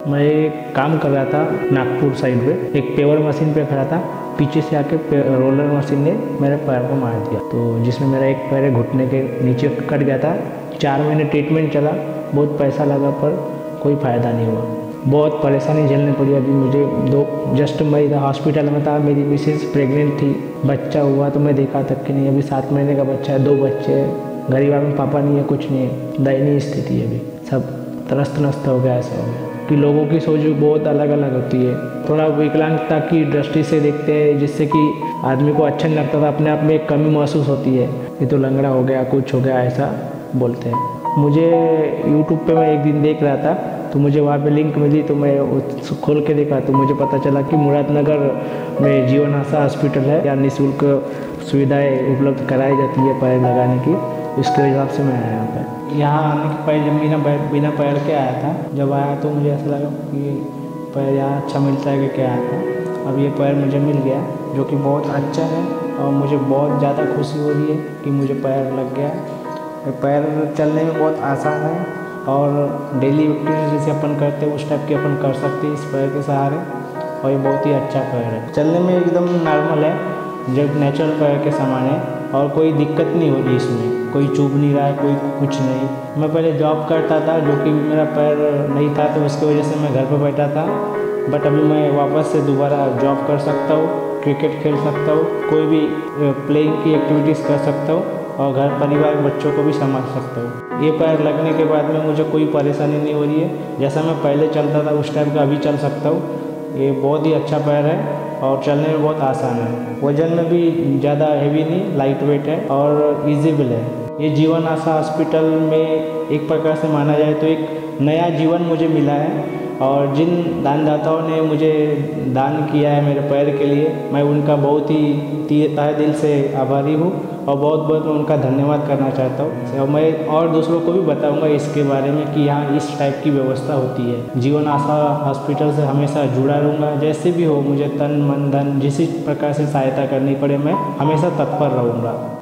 मैं एक काम कर रहा था नागपुर साइड पे, एक पेवर मशीन पे खड़ा था। पीछे से आके रोलर मशीन ने मेरे पैर को मार दिया, तो जिसमें मेरा एक पैर घुटने के नीचे कट गया था। 4 महीने ट्रीटमेंट चला, बहुत पैसा लगा पर कोई फ़ायदा नहीं हुआ। बहुत परेशानी झेलनी पड़ी। अभी मुझे जस्ट मैं इधर हॉस्पिटल में था, मेरी मिसेज प्रेग्नेंट थी, बच्चा हुआ तो मैं देखा तक कि नहीं। अभी 7 महीने का बच्चा है, 2 बच्चे हैं, गरीब में पापा नहीं है, कुछ नहीं है, दयनीय स्थिति है। अभी सब त्रस्त नस्त हो गया, ऐसा हो गया कि लोगों की सोच बहुत अलग अलग होती है। थोड़ा विकलांगता की दृष्टि से देखते हैं, जिससे कि आदमी को अच्छा नहीं लगता था, अपने आप में एक कमी महसूस होती है, ये तो लंगड़ा हो गया, कुछ हो गया, ऐसा बोलते हैं। मुझे यूट्यूब पे मैं एक दिन देख रहा था, तो मुझे वहाँ पे लिंक मिली, तो मैं खोल के देखा तो मुझे पता चला कि मुरादनगर में जीवन आशा हॉस्पिटल है, या निःशुल्क सुविधाएं उपलब्ध कराई जाती है पैर लगाने की। इसके हिसाब से मैं आया यहाँ पे। यहाँ आने के पहले जब बिना पैर के आया था, जब आया तो मुझे ऐसा लगा कि पैर यहाँ अच्छा मिलता है कि क्या आया था। अब ये पैर मुझे मिल गया, जो कि बहुत अच्छा है, और मुझे बहुत ज़्यादा खुशी हो रही है कि मुझे पैर लग गया। पैर चलने में बहुत आसान है, और डेली एक्टिविटी जैसे अपन करते हैं उस टाइप की अपन कर सकते हैं इस पैर के सहारे, और ये बहुत ही अच्छा पैर है। चलने में एकदम नॉर्मल है, जब नेचुरल पैर के समान है, और कोई दिक्कत नहीं हो रही इसमें, कोई चुभ नहीं रहा है, कोई कुछ नहीं। मैं पहले जॉब करता था, जो कि मेरा पैर नहीं था, तो उसकी वजह से मैं घर पर बैठा था। बट अभी मैं वापस से दोबारा जॉब कर सकता हूँ, क्रिकेट खेल सकता हूँ, कोई भी प्लेइंग की एक्टिविटीज़ कर सकता हूँ, और घर परिवार बच्चों को भी संभाल सकता हूँ। ये पैर लगने के बाद में मुझे कोई परेशानी नहीं हो रही है। जैसा मैं पहले चलता था उस टाइप का अभी चल सकता हूँ। ये बहुत ही अच्छा पैर है, और चलने में बहुत आसान है। वजन में भी ज़्यादा हेवी नहीं, लाइट वेट है, और ईजीबल है। ये जीवन आशा हॉस्पिटल में एक प्रकार से माना जाए तो एक नया जीवन मुझे मिला है, और जिन दानदाताओं ने मुझे दान किया है मेरे पैर के लिए, मैं उनका बहुत ही तहे दिल से आभारी हूँ, और बहुत बहुत मैं उनका धन्यवाद करना चाहता हूँ। और मैं और दूसरों को भी बताऊँगा इसके बारे में कि यहाँ इस टाइप की व्यवस्था होती है। जीवन आशा हॉस्पिटल से हमेशा जुड़ा रहूँगा, जैसे भी हो, मुझे तन मन धन जिस प्रकार से सहायता करनी पड़े, मैं हमेशा तत्पर रहूँगा।